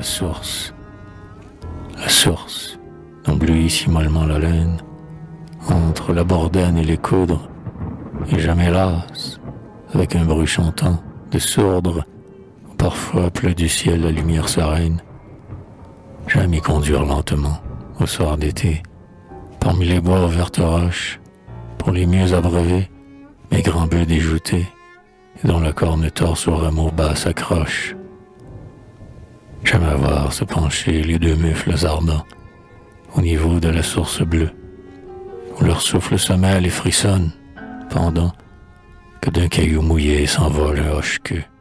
la source dont bleuit si mollement la laine, entre la bordaine et les coudres, et jamais lasse, avec un bruit chantant de sourdre, où parfois pleut du ciel la lumière sereine. J'aime m'y conduire lentement, au soir d'été, parmi les bois aux vertes roches, pour les mieux abreuver, mes grands bœufs déjoutés, et dont la corne torse au rameau bas s'accroche. J'aime à voir se pencher les deux mufles ardents, au niveau de la source bleue, où leur souffle se mêle et frissonne, pendant que d'un caillou mouillé s'envole un hoche-queue.